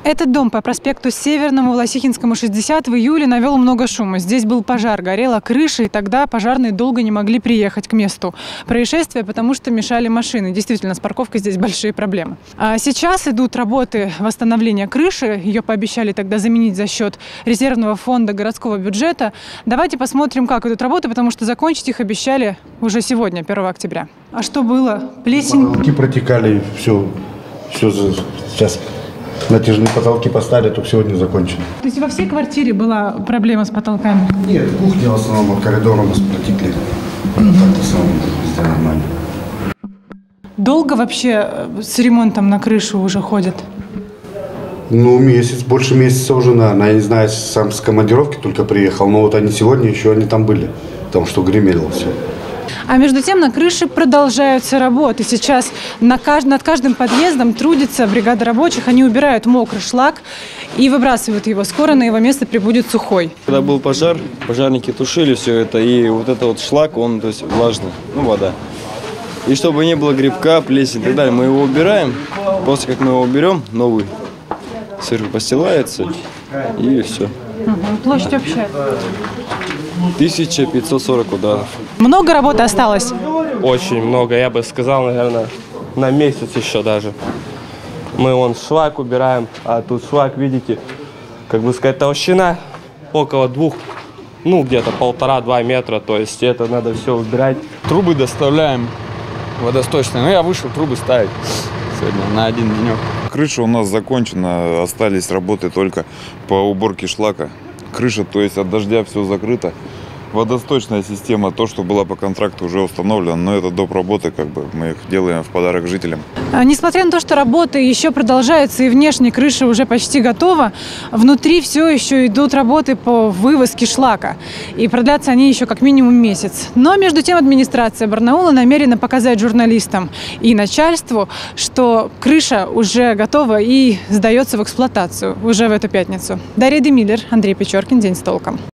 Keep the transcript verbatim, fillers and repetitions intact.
Этот дом по проспекту Северному, Власихинскому, шестьдесят в июле навел много шума. Здесь был пожар, горела крыша, и тогда пожарные долго не могли приехать к месту происшествия, потому что мешали машины. Действительно, с парковкой здесь большие проблемы. А сейчас идут работы восстановления крыши. Ее пообещали тогда заменить за счет резервного фонда городского бюджета. Давайте посмотрим, как идут работы, потому что закончить их обещали уже сегодня, первого октября. А что было? Плесень? Потолки протекали, все, все сейчас. Натяжные потолки поставили, только сегодня закончили. То есть во всей квартире была проблема с потолками? Нет, кухня в основном, коридор у нас протекли. Так-то самое, везде нормально. Долго вообще с ремонтом на крышу уже ходят? Ну, месяц, больше месяца уже, наверное. Я не знаю, сам с командировки только приехал, но вот они сегодня еще они там были, потому что гремело все. А между тем на крыше продолжаются работы. Сейчас на кажд... над каждым подъездом трудится бригада рабочих. Они убирают мокрый шлак и выбрасывают его. Скоро на его место прибудет сухой. Когда был пожар, пожарники тушили все это. И вот этот вот шлак, он то есть влажный, ну вода. И чтобы не было грибка, плесень и так далее, мы его убираем. После как мы его уберем, новый сверху постилается и все. Угу. Площадь общая? тысяча пятьсот сорок ударов. Много работы осталось? Очень много, я бы сказал, наверное, на месяц еще даже. Мы вон шлак убираем, а тут шлак, видите, как бы сказать, толщина около двух, ну где-то полтора-два метра, то есть это надо все убирать. Трубы доставляем водосточные, ну я вышел трубы ставить сегодня на один денек. Крыша у нас закончена, остались работы только по уборке шлака. Крыша, то есть от дождя все закрыто. Водосточная система, то, что была по контракту, уже установлена, но это доп. Работы, как бы мы их делаем в подарок жителям. А, несмотря на то, что работы еще продолжаются и внешняя крыша уже почти готова, внутри все еще идут работы по вывозке шлака. И продлятся они еще как минимум месяц. Но между тем администрация Барнаула намерена показать журналистам и начальству, что крыша уже готова и сдается в эксплуатацию уже в эту пятницу. Дарья Демиллер, Андрей Печоркин. День с толком.